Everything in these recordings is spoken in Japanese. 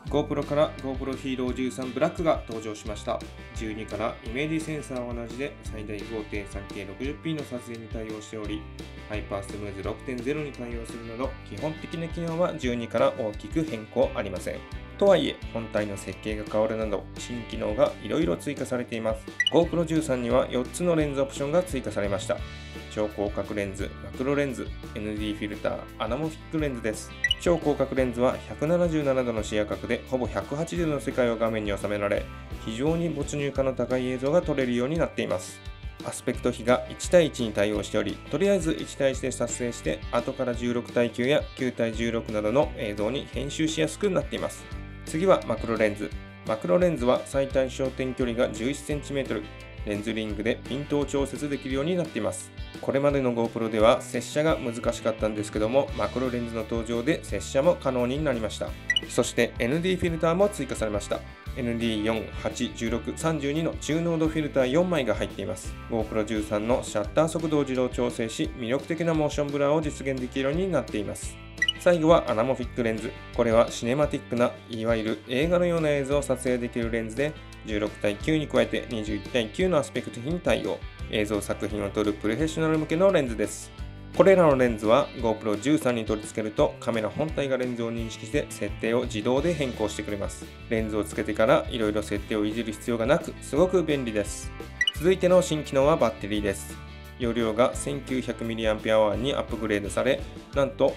GoPro から GoPro Hero 13 ブラックが登場しました。12からイメージセンサーは同じで最大 5.3K60p の撮影に対応しており、ハイパースムーズ 6.0 に対応するなど、基本的な機能は12から大きく変更ありません。とはいえ、本体の設計が変わるなど、新機能がいろいろ追加されています。GoPro 13には4つのレンズオプションが追加されました。超広角レンズ、マクロレンズ、ND フィルター、アナモフィックレンズです。超広角レンズは177度の視野角でほぼ180度の世界を画面に収められ、非常に没入感の高い映像が撮れるようになっています。アスペクト比が1対1に対応しており、とりあえず1対1で撮影して、後から16対9や9対16などの映像に編集しやすくなっています。次はマクロレンズ。マクロレンズは最大焦点距離が 11cm、レンズリングでピントを調節できるようになっています。これまでの GoPro では接写が難しかったんですけども、マクロレンズの登場で接写も可能になりました。そして ND フィルターも追加されました。ND4、8、16、32の中濃度フィルター4枚が入っています。GoPro 13のシャッター速度を自動調整し、魅力的なモーションブラーを実現できるようになっています。最後はアナモフィックレンズ。これはシネマティックな、いわゆる映画のような映像を撮影できるレンズで、16対9に加えて21対9のアスペクト比に対応。映像作品を撮るプロフェッショナル向けのレンズです。これらのレンズは GoPro 13に取り付けるとカメラ本体がレンズを認識して設定を自動で変更してくれます。レンズをつけてからいろいろ設定をいじる必要がなく、すごく便利です。続いての新機能はバッテリーです。容量が 1900mAh にアップグレードされ、なんと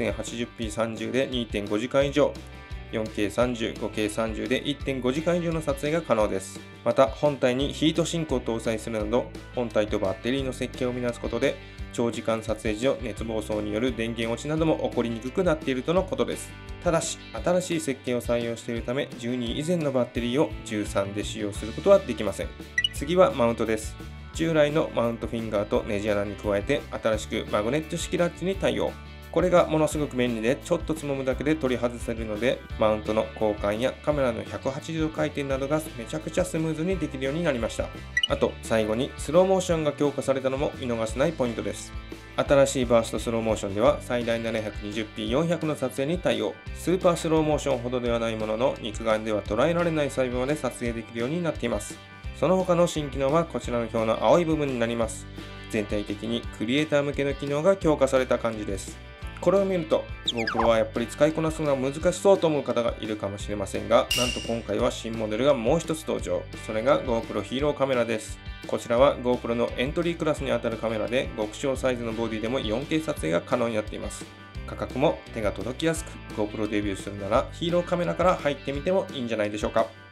1080p30 で 2.5 時間以上、4K30、5K30 で 1.5 時間以上の撮影が可能です。また、本体にヒートシンクを搭載するなど、本体とバッテリーの設計を見直すことで、長時間撮影時の熱暴走による電源落ちなども起こりにくくなっているとのことです。ただし、新しい設計を採用しているため、12以前のバッテリーを13で使用することはできません。次はマウントです。従来のマウントフィンガーとネジ穴に加えて、新しくマグネット式ラッチに対応。これがものすごく便利で、ちょっとつまむだけで取り外せるので、マウントの交換やカメラの180度回転などがめちゃくちゃスムーズにできるようになりました。あと、最後にスローモーションが強化されたのも見逃せないポイントです。新しいバーストスローモーションでは最大 720p400 の撮影に対応。スーパースローモーションほどではないものの、肉眼では捉えられない細部まで撮影できるようになっています。その他の新機能はこちらの表の青い部分になります。全体的にクリエイター向けの機能が強化された感じです。これを見ると GoPro はやっぱり使いこなすのが難しそうと思う方がいるかもしれませんが、なんと今回は新モデルがもう一つ登場。それが GoPro Hero カメラです。こちらは GoPro のエントリークラスにあたるカメラで、極小サイズのボディでも 4K 撮影が可能になっています。価格も手が届きやすく、 GoPro デビューするなら Hero カメラから入ってみてもいいんじゃないでしょうか。